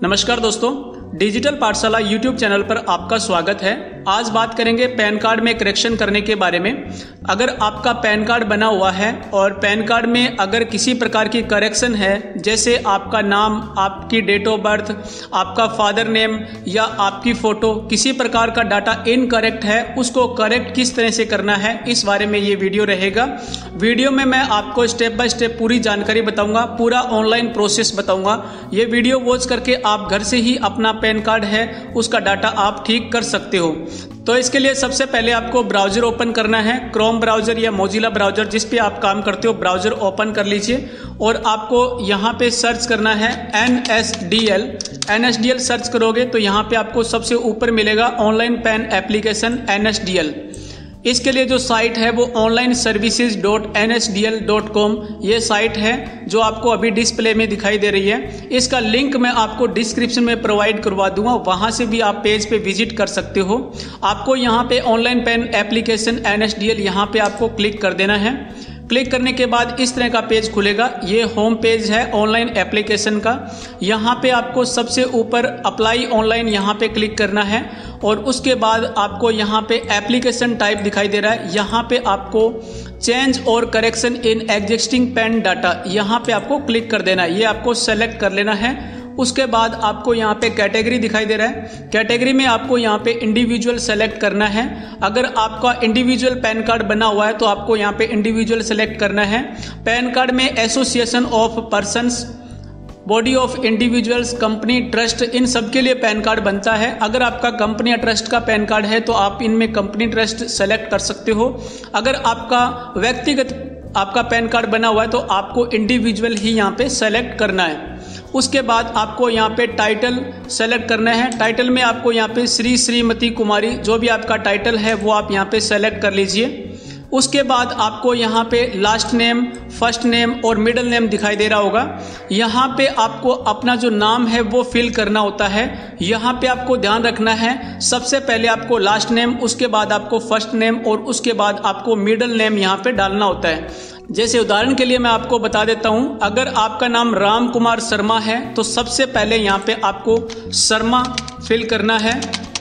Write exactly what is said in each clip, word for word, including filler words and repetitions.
नमस्कार दोस्तों, डिजिटल पाठशाला यूट्यूब चैनल पर आपका स्वागत है। आज बात करेंगे पैन कार्ड में करेक्शन करने के बारे में। अगर आपका पैन कार्ड बना हुआ है और पैन कार्ड में अगर किसी प्रकार की करेक्शन है, जैसे आपका नाम, आपकी डेट ऑफ बर्थ, आपका फादर नेम या आपकी फ़ोटो, किसी प्रकार का डाटा इनकरेक्ट है, उसको करेक्ट किस तरह से करना है, इस बारे में ये वीडियो रहेगा। वीडियो में मैं आपको स्टेप बाय स्टेप पूरी जानकारी बताऊँगा, पूरा ऑनलाइन प्रोसेस बताऊँगा। ये वीडियो वॉच करके आप घर से ही अपना पैन कार्ड है उसका डाटा आप ठीक कर सकते हो। तो इसके लिए सबसे पहले आपको ब्राउज़र ओपन करना है। क्रोम ब्राउज़र या मोजिला ब्राउज़र जिस पे आप काम करते हो, ब्राउज़र ओपन कर लीजिए और आपको यहाँ पे सर्च करना है N S D L. N S D L search करोगे तो यहाँ पे आपको सबसे ऊपर मिलेगा online PAN application N S D L. इसके लिए जो साइट है वो online services dot N S D L dot com ये साइट है जो आपको अभी डिस्प्ले में दिखाई दे रही है। इसका लिंक मैं आपको डिस्क्रिप्शन में प्रोवाइड करवा दूंगा, वहां से भी आप पेज पे विजिट कर सकते हो। आपको यहाँ पे online PAN application N S D L यहाँ पे आपको क्लिक कर देना है। क्लिक करने के बाद इस तरह का पेज खुलेगा। ये होम पेज है ऑनलाइन एप्लीकेशन का। यहाँ पे आपको सबसे ऊपर अप्लाई ऑनलाइन यहाँ पे क्लिक करना है और उसके बाद आपको यहाँ पे एप्लीकेशन टाइप दिखाई दे रहा है। यहाँ पे आपको चेंज और correction in existing PAN data यहाँ पे आपको क्लिक कर देना है। ये आपको सेलेक्ट कर लेना है। उसके बाद आपको यहाँ पे कैटेगरी दिखाई दे रहा है। कैटेगरी में आपको यहाँ पे इंडिविजुअल सेलेक्ट करना है। अगर आपका इंडिविजुअल पैन कार्ड बना हुआ है तो आपको यहाँ पे इंडिविजुअल सेलेक्ट करना है। पैन कार्ड में association of persons, body of individuals, company, trust, इन सब के लिए पैन कार्ड बनता है। अगर आपका कंपनी या ट्रस्ट का पैन कार्ड है तो आप इनमें कंपनी, ट्रस्ट सेलेक्ट कर सकते हो। अगर आपका व्यक्तिगत आपका पैन कार्ड बना हुआ है तो आपको इंडिविजुअल ही यहाँ पे सेलेक्ट करना है। उसके बाद आपको यहाँ पे टाइटल सेलेक्ट करना है। टाइटल में आपको यहाँ पे श्री, श्रीमती, कुमारी, जो भी आपका टाइटल है वो आप यहाँ पे सेलेक्ट कर लीजिए। उसके बाद आपको यहाँ पे लास्ट नेम, फर्स्ट नेम और मिडिल नेम दिखाई दे रहा होगा। यहाँ पे आपको अपना जो नाम है वो फिल करना होता है। यहाँ पे आपको ध्यान रखना है, सबसे पहले आपको लास्ट नेम, उसके बाद आपको फर्स्ट नेम और उसके बाद आपको मिडिल नेम यहाँ पे डालना होता है। जैसे उदाहरण के लिए मैं आपको बता देता हूँ, अगर आपका नाम राम कुमार शर्मा है तो सबसे पहले यहाँ पे आपको शर्मा फिल करना है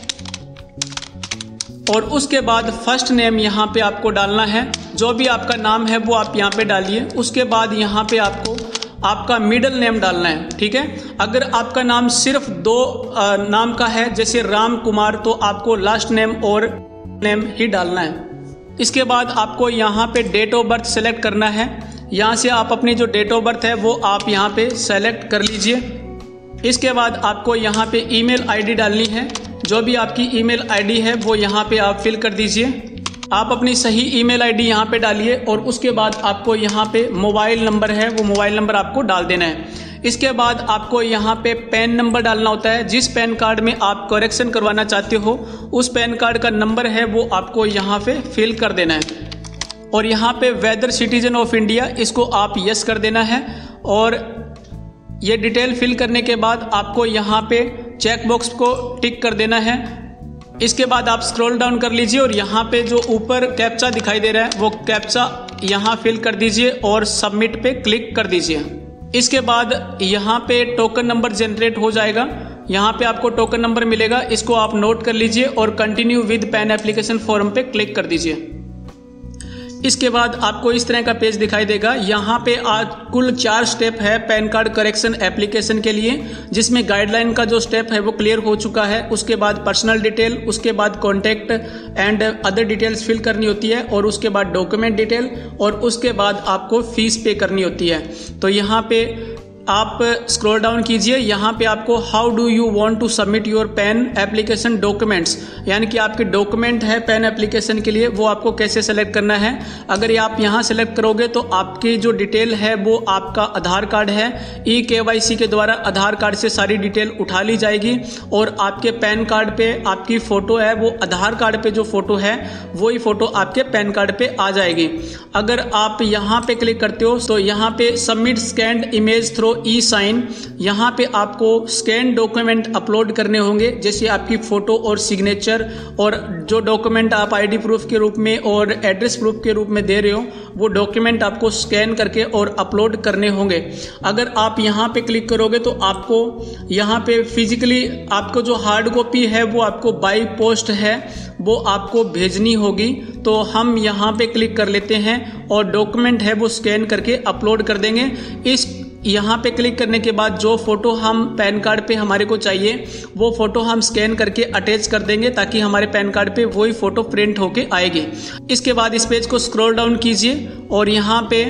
और उसके बाद फर्स्ट नेम यहाँ पे आपको डालना है। जो भी आपका नाम है वो आप यहाँ पे डालिए। उसके बाद यहाँ पे आपको आपका मिडिल नेम डालना है, ठीक है। अगर आपका नाम सिर्फ दो आ, नाम का है, जैसे राम कुमार, तो आपको लास्ट नेम और नेम ही डालना है। इसके बाद आपको यहाँ पे डेट ऑफ बर्थ सेलेक्ट करना है। यहाँ से आप अपनी जो डेट ऑफ बर्थ है वो आप यहाँ पे सेलेक्ट कर लीजिए। इसके बाद आपको यहाँ पे ईमेल आईडी डालनी है। जो भी आपकी ईमेल आईडी है वो यहाँ पे आप फिल कर दीजिए। आप अपनी सही ईमेल आईडी यहाँ पे डालिए और उसके बाद आपको यहाँ पे मोबाइल नंबर है वो मोबाइल नंबर आपको डाल देना है। इसके बाद आपको यहाँ पे पैन नंबर डालना होता है। जिस पैन कार्ड में आप करेक्शन करवाना चाहते हो उस पैन कार्ड का नंबर है वो आपको यहाँ पे फिल कर देना है। और यहाँ पे वेदर सिटीजन ऑफ इंडिया, इसको आप यस कर देना है। और ये डिटेल फिल करने के बाद आपको यहाँ पे चेक बॉक्स को टिक कर देना है। इसके बाद आप स्क्रॉल डाउन कर लीजिए और यहाँ पे जो ऊपर कैप्चा दिखाई दे रहा है वो कैप्चा यहाँ फिल कर दीजिए और सबमिट पे क्लिक कर दीजिए। इसके बाद यहाँ पे टोकन नंबर जनरेट हो जाएगा। यहाँ पे आपको टोकन नंबर मिलेगा, इसको आप नोट कर लीजिए और continue with PAN application form पे क्लिक कर दीजिए। इसके बाद आपको इस तरह का पेज दिखाई देगा। यहाँ पे आज कुल चार स्टेप है पैन कार्ड करेक्शन एप्लीकेशन के लिए, जिसमें गाइडलाइन का जो स्टेप है वो क्लियर हो चुका है। उसके बाद पर्सनल डिटेल, उसके बाद contact and other details fill करनी होती है और उसके बाद डॉक्यूमेंट डिटेल और उसके बाद आपको फीस पे करनी होती है। तो यहाँ पे आप स्क्रॉल डाउन कीजिए। यहाँ पे आपको how do you want to submit your PAN application documents, यानी कि आपके डॉक्यूमेंट है पैन एप्लीकेशन के लिए वो आपको कैसे सेलेक्ट करना है। अगर ये आप यहाँ सेलेक्ट करोगे तो आपकी जो डिटेल है वो आपका आधार कार्ड है, ई के वाई सी के द्वारा आधार कार्ड से सारी डिटेल उठा ली जाएगी और आपके पैन कार्ड पे आपकी फ़ोटो है वो आधार कार्ड पे जो फ़ोटो है वही फ़ोटो आपके पैन कार्ड पे आ जाएगी। अगर आप यहाँ पे क्लिक करते हो तो यहाँ पे सबमिट स्कैन्ड इमेज थ्रू जो ई साइन, यहाँ पे आपको स्कैन डॉक्यूमेंट अपलोड करने होंगे, जैसे आपकी फ़ोटो और सिग्नेचर, और जो डॉक्यूमेंट आप आईडी प्रूफ के रूप में और एड्रेस प्रूफ के रूप में दे रहे हो वो डॉक्यूमेंट आपको स्कैन करके और अपलोड करने होंगे। अगर आप यहाँ पे क्लिक करोगे तो आपको यहाँ पे फिजिकली आपको जो हार्ड कॉपी है वो आपको बाई पोस्ट है वो आपको भेजनी होगी। तो हम यहाँ पे क्लिक कर लेते हैं और डॉक्यूमेंट है वो स्कैन करके अपलोड कर देंगे। इस यहाँ पे क्लिक करने के बाद जो फोटो हम पैन कार्ड पे हमारे को चाहिए वो फोटो हम स्कैन करके अटैच कर देंगे ताकि हमारे पैन कार्ड पे वही फोटो प्रिंट होके आएगी। इसके बाद इस पेज को स्क्रॉल डाउन कीजिए और यहाँ पे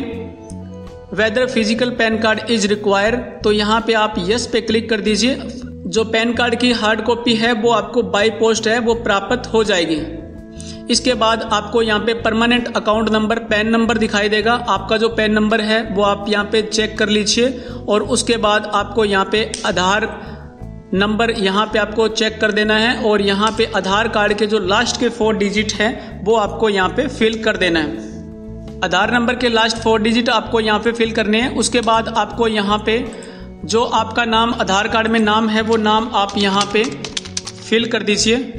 whether physical PAN card is require, तो यहाँ पे आप यस पे क्लिक कर दीजिए। जो पैन कार्ड की हार्ड कॉपी है वो आपको बाई पोस्ट है वो प्राप्त हो जाएगी। इसके बाद आपको यहाँ पे permanent account number PAN number दिखाई देगा। आपका जो पैन नंबर है वो आप यहाँ पे चेक कर लीजिए और उसके बाद आपको यहाँ पे आधार नंबर यहाँ पे आपको चेक कर देना है और यहाँ पे आधार कार्ड के जो लास्ट के फोर डिजिट हैं वो आपको यहाँ पे फिल कर देना है। आधार नंबर के लास्ट फोर डिजिट आपको यहाँ पे फिल करने हैं। उसके बाद आपको यहाँ पे जो आपका नाम आधार कार्ड में नाम है वो नाम आप यहाँ पे फिल कर दीजिए।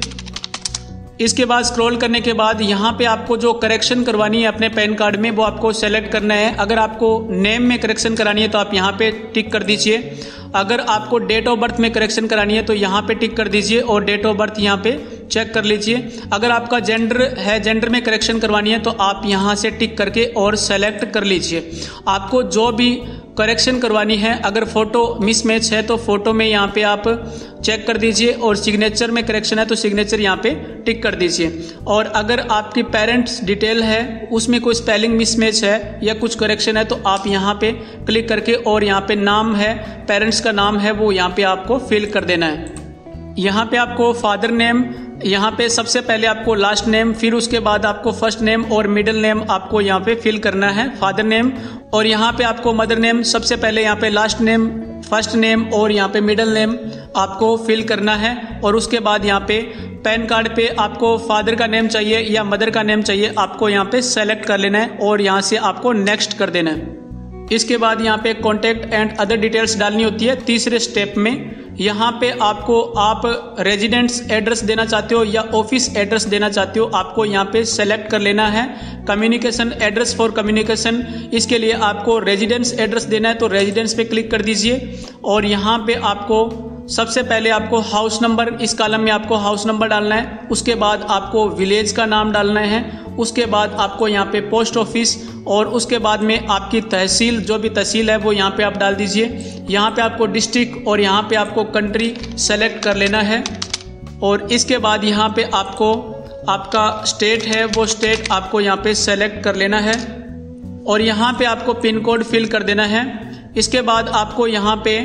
इसके बाद स्क्रॉल करने के बाद यहाँ पे आपको जो करेक्शन करवानी है अपने पैन कार्ड में वो आपको सेलेक्ट करना है। अगर आपको नेम में करेक्शन करानी है तो आप यहाँ पे टिक कर दीजिए। अगर आपको डेट ऑफ बर्थ में करेक्शन करानी है तो यहाँ पे टिक कर दीजिए और डेट ऑफ बर्थ यहाँ पे चेक कर लीजिए। अगर आपका जेंडर है, जेंडर में करेक्शन करवानी है तो आप यहाँ से टिक करके और सेलेक्ट कर लीजिए। आपको जो भी करेक्शन करवानी है, अगर फोटो मिसमैच है तो फोटो में यहाँ पे आप चेक कर दीजिए और सिग्नेचर में करेक्शन है तो सिग्नेचर यहाँ पे टिक कर दीजिए। और अगर आपकी पेरेंट्स डिटेल है उसमें कोई स्पेलिंग मिसमैच है या कुछ करेक्शन है तो आप यहाँ पे क्लिक करके और यहाँ पे नाम है, पेरेंट्स का नाम है वो यहाँ पे आपको फिल कर देना है। यहाँ पे आपको फादर नेम, यहाँ पे सबसे पहले आपको लास्ट नेम, फिर उसके बाद आपको फर्स्ट नेम और मिडिल नेम आपको यहाँ पे फिल करना है, फादर नेम। और यहाँ पे आपको मदर नेम, सबसे पहले यहाँ पे लास्ट नेम, फर्स्ट नेम और यहाँ पे मिडिल नेम आपको फिल करना है। और उसके बाद यहाँ पे पैन कार्ड पे आपको फादर का नेम चाहिए या मदर का नेम चाहिए, आपको यहाँ पे सेलेक्ट कर लेना है और यहाँ से आपको नेक्स्ट कर देना है। इसके बाद यहाँ पे कॉन्टैक्ट एंड अदर डिटेल्स डालनी होती है तीसरे स्टेप में। यहाँ पे आपको आप रेजिडेंस एड्रेस देना चाहते हो या ऑफिस एड्रेस देना चाहते हो, आपको यहाँ पे सेलेक्ट कर लेना है। कम्युनिकेशन एड्रेस फॉर कम्युनिकेशन, इसके लिए आपको रेजिडेंस एड्रेस देना है तो रेजिडेंस पे क्लिक कर दीजिए और यहाँ पे आपको सबसे पहले आपको हाउस नंबर, इस कॉलम में आपको हाउस नंबर डालना है। उसके बाद आपको विलेज का नाम डालना है। उसके बाद आपको यहाँ पे पोस्ट ऑफिस और उसके बाद में आपकी तहसील, जो भी तहसील है वो यहाँ पे आप डाल दीजिए। यहाँ पे आपको डिस्ट्रिक्ट और यहाँ पे आपको कंट्री सेलेक्ट कर लेना है। और इसके बाद यहाँ पे आपको आपका स्टेट है वो स्टेट आपको यहाँ पे सेलेक्ट कर लेना है और यहाँ पे आपको पिन कोड फिल कर देना है। इसके बाद आपको यहाँ पे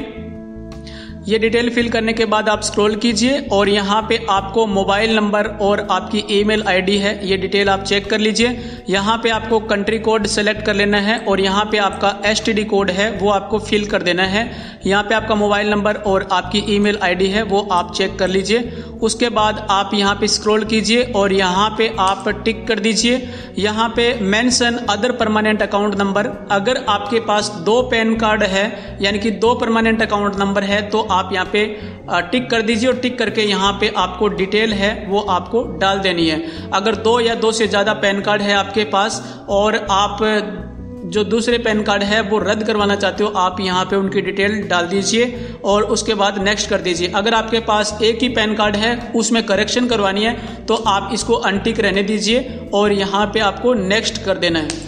ये डिटेल फिल करने के बाद आप स्क्रॉल कीजिए और यहाँ पे आपको मोबाइल नंबर और आपकी ईमेल आईडी है ये डिटेल आप चेक कर लीजिए। यहाँ पे आपको कंट्री कोड सेलेक्ट कर लेना है और यहाँ पे आपका एसटीडी कोड है वो आपको फिल कर देना है। यहाँ पे आपका मोबाइल नंबर और आपकी ईमेल आईडी है वो आप चेक कर लीजिए। उसके बाद आप यहाँ पे स्क्रॉल कीजिए और यहाँ पे आप टिक कर दीजिए। यहाँ पे mention other permanent account number, अगर आपके पास दो पैन कार्ड है यानी कि दो परमानेंट अकाउंट नंबर है तो आप यहाँ पे टिक कर दीजिए और टिक करके यहाँ पे आपको डिटेल है वो आपको डाल देनी है। अगर दो या दो से ज़्यादा पैन कार्ड है आपके पास और आप जो दूसरे पैन कार्ड है वो रद्द करवाना चाहते हो, आप यहाँ पे उनकी डिटेल डाल दीजिए और उसके बाद नेक्स्ट कर दीजिए। अगर आपके पास एक ही पैन कार्ड है उसमें करेक्शन करवानी है तो आप इसको अनटिक रहने दीजिए और यहाँ पे आपको नेक्स्ट कर देना है।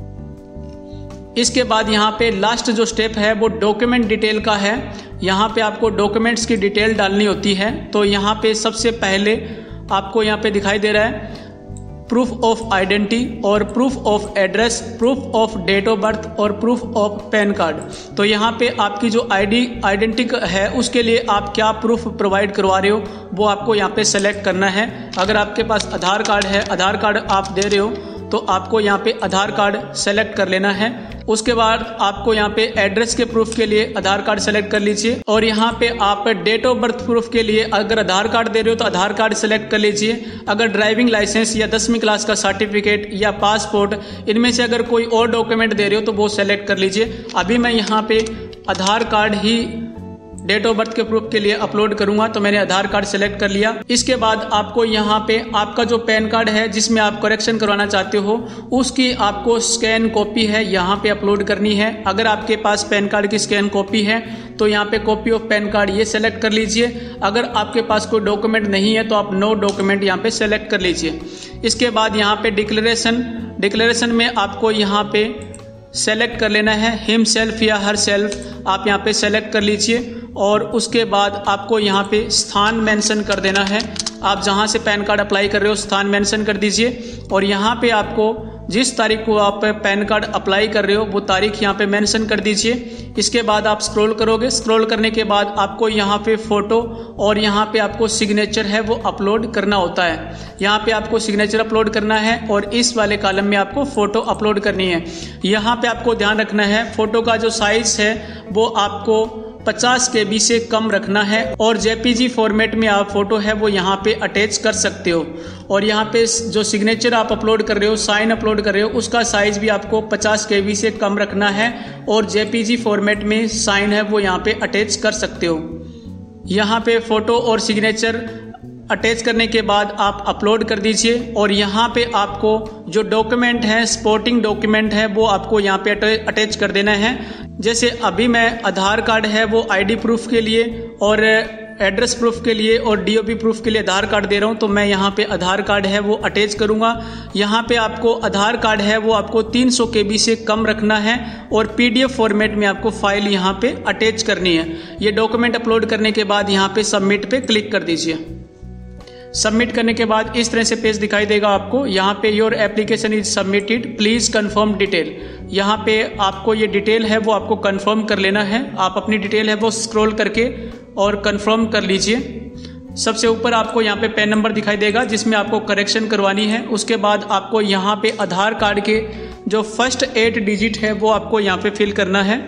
इसके बाद यहाँ पे लास्ट जो स्टेप है वो डॉक्यूमेंट डिटेल का है। यहाँ पे आपको डॉक्यूमेंट्स की डिटेल डालनी होती है। तो यहाँ पे सबसे पहले आपको यहाँ पे दिखाई दे रहा है प्रूफ ऑफ आइडेंटिटी और proof of address, proof of date of birth और प्रूफ ऑफ पैन कार्ड। तो यहाँ पे आपकी जो आईडी आइडेंटिटी है उसके लिए आप क्या प्रूफ प्रोवाइड करवा रहे हो वो आपको यहाँ पे सेलेक्ट करना है। अगर आपके पास आधार कार्ड है, आधार कार्ड आप दे रहे हो तो आपको यहाँ पे आधार कार्ड सेलेक्ट कर लेना है। उसके बाद आपको यहाँ पे एड्रेस के प्रूफ के लिए आधार कार्ड सेलेक्ट कर लीजिए और यहाँ पे आप डेट ऑफ बर्थ प्रूफ के लिए अगर आधार कार्ड दे रहे हो तो आधार कार्ड सेलेक्ट कर लीजिए। अगर ड्राइविंग लाइसेंस या दसवीं क्लास का सर्टिफिकेट या पासपोर्ट, इनमें से अगर कोई और डॉक्यूमेंट दे रहे हो तो वो सेलेक्ट कर लीजिए। अभी मैं यहाँ पे आधार कार्ड ही डेट ऑफ बर्थ के प्रूफ के लिए अपलोड करूंगा, तो मैंने आधार कार्ड सेलेक्ट कर लिया। इसके बाद आपको यहाँ पे आपका जो पैन कार्ड है जिसमें आप करेक्शन करवाना चाहते हो उसकी आपको स्कैन कॉपी है यहाँ पे अपलोड करनी है। अगर आपके पास पैन कार्ड की स्कैन कॉपी है तो यहाँ पे कॉपी ऑफ पैन कार्ड ये सेलेक्ट कर लीजिए। अगर आपके पास कोई डॉक्यूमेंट नहीं है तो आप नो डॉक्यूमेंट यहाँ पे सेलेक्ट कर लीजिए। इसके बाद यहाँ पे डिक्लेरेशन डिक्लेरेशन में आपको यहाँ पे सेलेक्ट कर लेना है हिम सेल्फ या हर सेल्फ, आप यहाँ पे सेलेक्ट कर लीजिए। और उसके बाद आपको यहाँ पे स्थान मेंशन कर देना है, आप जहाँ से पैन कार्ड अप्लाई कर रहे हो स्थान मेंशन कर दीजिए। और यहाँ पे आपको जिस तारीख को आप पैन कार्ड अप्लाई कर रहे हो वो तारीख यहाँ पे मेंशन कर दीजिए। इसके बाद आप स्क्रॉल करोगे, स्क्रॉल करने के बाद आपको यहाँ पे फ़ोटो और यहाँ पे आपको सिग्नेचर है वो अपलोड करना होता है। यहाँ पे आपको सिग्नेचर अपलोड करना है और इस वाले कॉलम में आपको फ़ोटो अपलोड करनी है। यहाँ पे आपको ध्यान रखना है फ़ोटो का जो साइज़ है वो आपको पचास के बी से कम रखना है और जेपीजी फॉर्मेट में आप फोटो है वो यहाँ पे अटैच कर सकते हो। और यहाँ पे जो सिग्नेचर आप अपलोड कर रहे हो, साइन अपलोड कर रहे हो, उसका साइज भी आपको पचास के बी से कम रखना है और जेपीजी फॉर्मेट में साइन है वो यहाँ पे अटैच कर सकते हो। यहाँ पे फोटो और सिग्नेचर अटैच करने के बाद आप अपलोड कर दीजिए। और यहाँ पे आपको जो डॉक्यूमेंट है, सपोर्टिंग डॉक्यूमेंट है वो आपको यहाँ पे अटैच कर देना है। जैसे अभी मैं आधार कार्ड है वो आईडी प्रूफ के लिए और एड्रेस प्रूफ के लिए और डीओपी प्रूफ के लिए आधार कार्ड दे रहा हूँ, तो मैं यहाँ पे आधार कार्ड है वो अटैच करूँगा। यहाँ पे आपको आधार कार्ड है वो आपको तीन सौ के बी से कम रखना है और पीडीएफ फॉर्मेट में आपको फाइल यहाँ पे अटैच करनी है। ये डॉक्यूमेंट अपलोड करने के बाद यहाँ पे सबमिट पे क्लिक कर दीजिए। सबमिट करने के बाद इस तरह से पेज दिखाई देगा आपको। यहाँ पे your application is submitted, please confirm detail. यहाँ पे आपको ये डिटेल है वो आपको कंफर्म कर लेना है। आप अपनी डिटेल है वो स्क्रॉल करके और कंफर्म कर लीजिए। सबसे ऊपर आपको यहाँ पे पैन नंबर दिखाई देगा जिसमें आपको करेक्शन करवानी है। उसके बाद आपको यहाँ पे आधार कार्ड के जो फर्स्ट एट डिजिट है वो आपको यहाँ पे फिल करना है।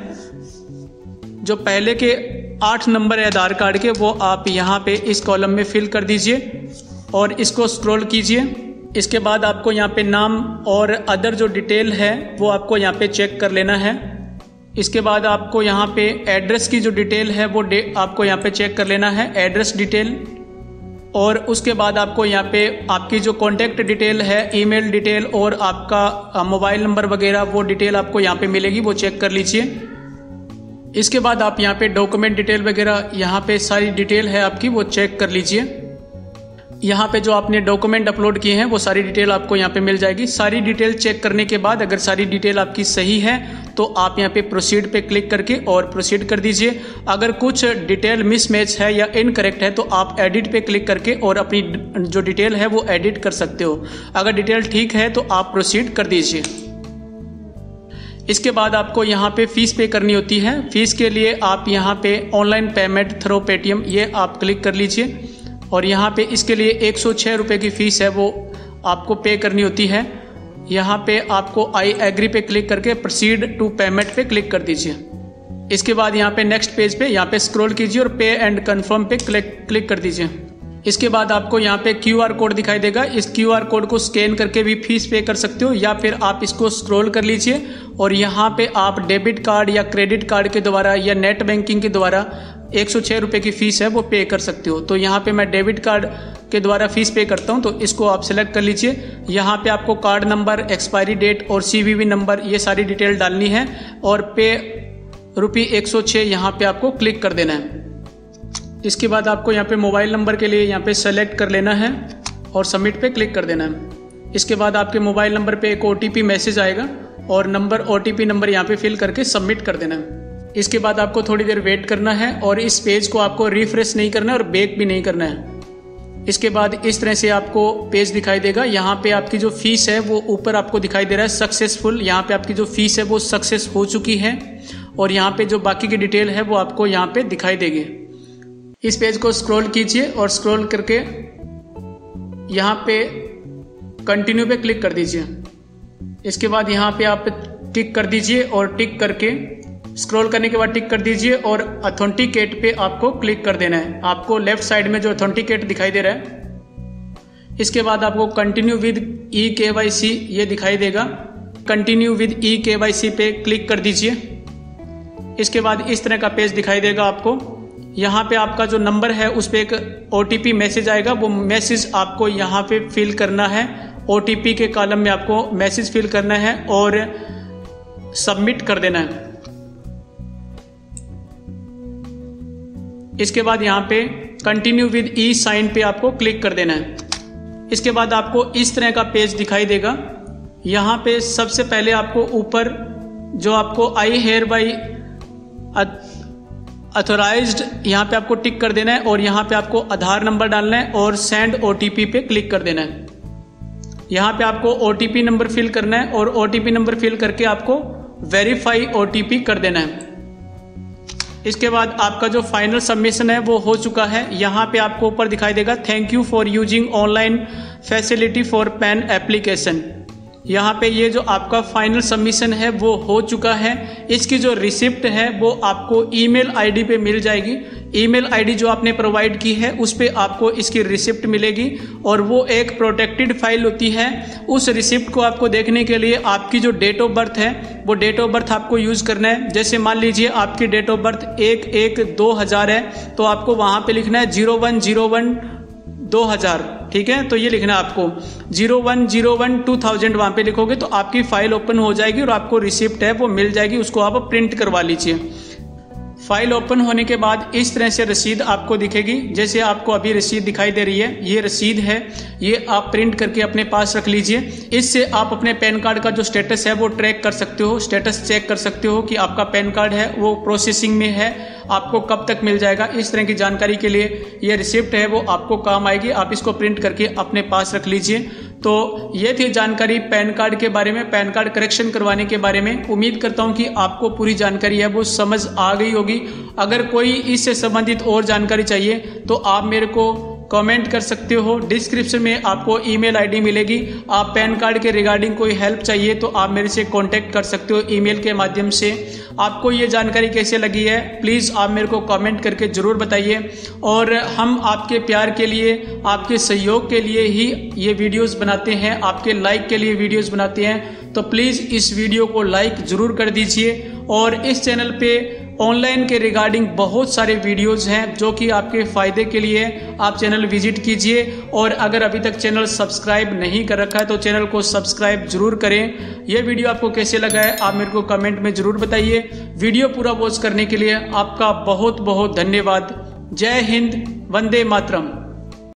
जो पहले के आठ नंबर है आधार कार्ड के वो आप यहाँ पे इस कॉलम में फिल कर दीजिए और इसको स्क्रॉल कीजिए। इसके बाद आपको यहाँ पे नाम और अदर जो डिटेल है वो आपको यहाँ पे चेक कर लेना है। इसके बाद आपको यहाँ पे एड्रेस की जो डिटेल है वो आपको यहाँ पे चेक कर लेना है, एड्रेस डिटेल। और उसके बाद आपको यहाँ पे आपकी जो कॉन्टैक्ट डिटेल है, ईमेल डिटेल और आपका मोबाइल नंबर वगैरह वो डिटेल आपको यहाँ पे मिलेगी, वो चेक कर लीजिए। इसके बाद आप यहाँ पे डॉक्यूमेंट डिटेल वगैरह यहाँ पे सारी डिटेल है आपकी वो चेक कर लीजिए। यहाँ पे जो आपने डॉक्यूमेंट अपलोड किए हैं वो सारी डिटेल आपको यहाँ पे मिल जाएगी। सारी डिटेल चेक करने के बाद अगर सारी डिटेल आपकी सही है तो आप यहाँ पे प्रोसीड पे क्लिक करके और प्रोसीड कर dीजिए। अगर कुछ डिटेल मिसमैच है या इनकरेक्ट है तो आप एडिट पे क्लिक करके और अपनी जो डिटेल है वो एडिट कर सकते हो। अगर डिटेल ठीक है तो आप प्रोसीड कर दीजिए। इसके बाद आपको यहाँ पे फीस पे करनी होती है। फीस के लिए आप यहाँ पे ऑनलाइन पेमेंट थ्रू पेटीएम ये आप क्लिक कर लीजिए और यहाँ पे इसके लिए एक सौ छः रुपये की फ़ीस है वो आपको पे करनी होती है। यहाँ पे आपको आई एग्री पे क्लिक करके प्रोसीड टू पेमेंट पे क्लिक कर दीजिए। इसके बाद यहाँ पे नेक्स्ट पेज पे यहाँ पे स्क्रॉल कीजिए और पे एंड कंफर्म पे क्लिक क्लिक कर दीजिए। इसके बाद आपको यहाँ पे क्यू आर कोड दिखाई देगा। इस क्यू आर कोड को स्कैन करके भी फीस पे कर सकते हो या फिर आप इसको स्क्रॉल कर लीजिए और यहाँ पे आप डेबिट कार्ड या क्रेडिट कार्ड के द्वारा या नेट बैंकिंग के द्वारा एक सौ छः रुपये की फ़ीस है वो पे कर सकते हो। तो यहाँ पे मैं डेबिट कार्ड के द्वारा फ़ीस पे करता हूँ, तो इसको आप सेलेक्ट कर लीजिए। यहाँ पे आपको कार्ड नंबर, एक्सपायरी डेट और सीवीवी नंबर ये सारी डिटेल डालनी है और पे रुपी एक सौ छः यहाँ पे आपको क्लिक कर देना है। इसके बाद आपको यहाँ पे मोबाइल नंबर के लिए यहाँ पे सेलेक्ट कर लेना है और सबमिट पे क्लिक कर देना है। इसके बाद आपके मोबाइल नंबर पे एक ओटीपी मैसेज आएगा और नंबर ओटीपी नंबर यहाँ पे फिल करके सबमिट कर देना है। इसके बाद आपको थोड़ी देर वेट करना है और इस पेज को आपको रिफ्रेश नहीं करना है और बैक भी नहीं करना है। इसके बाद इस तरह से आपको पेज दिखाई देगा। यहाँ पे आपकी जो फीस है वो ऊपर आपको दिखाई दे रहा है सक्सेसफुल। यहाँ पे आपकी जो फीस है वो सक्सेस हो चुकी है और यहाँ पे जो बाकी की डिटेल है वो आपको यहाँ पे दिखाई देगी। इस पेज को स्क्रॉल कीजिए और स्क्रॉल करके यहाँ पे कंटिन्यू पे क्लिक कर दीजिए। इसके बाद यहाँ पे आप टिक कर दीजिए और टिक करके स्क्रॉल करने के बाद टिक कर दीजिए और ऑथेंटिकेट पे आपको क्लिक कर देना है। आपको लेफ्ट साइड में जो ऑथेंटिकेट दिखाई दे रहा है, इसके बाद आपको कंटिन्यू विद ई के वाई सी ये दिखाई देगा। कंटिन्यू विद ई के वाई सी पे क्लिक कर दीजिए। इसके बाद इस तरह का पेज दिखाई देगा आपको। यहाँ पे आपका जो नंबर है उस पर एक ओ टी पी मैसेज आएगा, वो मैसेज आपको यहाँ पे फिल करना है। ओ टी पी के कॉलम में आपको मैसेज फिल करना है और सबमिट कर देना है। इसके बाद यहाँ पे कंटिन्यू विद ई साइन पे आपको क्लिक कर देना है। इसके बाद आपको इस तरह का पेज दिखाई देगा। यहाँ पे सबसे पहले आपको ऊपर जो आपको आई हेयर बाई अथोराइज्ड, यहाँ पे आपको टिक कर देना है और यहाँ पे आपको आधार नंबर डालना है और सेंड ओटीपी पे क्लिक कर देना है। यहाँ पे आपको ओटीपी नंबर फिल करना है और ओटीपी नंबर फिल करके आपको वेरीफाई ओटीपी कर देना है। इसके बाद आपका जो फाइनल सबमिशन है वो हो चुका है। यहाँ पे आपको ऊपर दिखाई देगा thank you for using online facility for PAN application. यहाँ पे ये जो आपका फाइनल सबमिशन है वो हो चुका है। इसकी जो रिसिप्ट है वो आपको ईमेल आईडी पे मिल जाएगी। ईमेल आईडी जो आपने प्रोवाइड की है उस पे आपको इसकी रिसिप्ट मिलेगी और वो एक प्रोटेक्टेड फाइल होती है। उस रिसिप्ट को आपको देखने के लिए आपकी जो डेट ऑफ बर्थ है वो डेट ऑफ बर्थ आपको यूज करना है। जैसे मान लीजिए आपकी डेट ऑफ बर्थ एक एक दो हजार है तो आपको वहां पे लिखना है जीरो वन जीरो वन दो हजार, ठीक है। तो ये लिखना है आपको zero one zero one two thousand, वहां पे लिखोगे तो आपकी फाइल ओपन हो जाएगी और आपको रिसिप्ट है वो मिल जाएगी। उसको आप प्रिंट करवा लीजिए। फाइल ओपन होने के बाद इस तरह से रसीद आपको दिखेगी, जैसे आपको अभी रसीद दिखाई दे रही है। ये रसीद है, ये आप प्रिंट करके अपने पास रख लीजिए। इससे आप अपने पैन कार्ड का जो स्टेटस है वो ट्रैक कर सकते हो, स्टेटस चेक कर सकते हो कि आपका पैन कार्ड है वो प्रोसेसिंग में है, आपको कब तक मिल जाएगा। इस तरह की जानकारी के लिए ये रिसिप्ट है वो आपको काम आएगी। आप इसको प्रिंट करके अपने पास रख लीजिए। तो ये थी जानकारी पैन कार्ड के बारे में, पैन कार्ड करेक्शन करवाने के बारे में। उम्मीद करता हूँ कि आपको पूरी जानकारी है वो समझ आ गई होगी। अगर कोई इससे संबंधित और जानकारी चाहिए तो आप मेरे को कमेंट कर सकते हो। डिस्क्रिप्शन में आपको ईमेल आईडी मिलेगी। आप पैन कार्ड के रिगार्डिंग कोई हेल्प चाहिए तो आप मेरे से कांटेक्ट कर सकते हो ईमेल के माध्यम से। आपको ये जानकारी कैसे लगी है प्लीज़ आप मेरे को कमेंट करके ज़रूर बताइए। और हम आपके प्यार के लिए, आपके सहयोग के लिए ही ये वीडियोस बनाते हैं, आपके लाइक के लिए वीडियोस बनाते हैं। तो प्लीज़ इस वीडियो को लाइक ज़रूर कर दीजिए। और इस चैनल पे ऑनलाइन के रिगार्डिंग बहुत सारे वीडियोस हैं जो कि आपके फ़ायदे के लिए। आप चैनल विजिट कीजिए और अगर अभी तक चैनल सब्सक्राइब नहीं कर रखा है तो चैनल को सब्सक्राइब जरूर करें। यह वीडियो आपको कैसे लगा है आप मेरे को कमेंट में ज़रूर बताइए। वीडियो पूरा वॉच करने के लिए आपका बहुत बहुत धन्यवाद। जय हिंद, वंदे मातरम।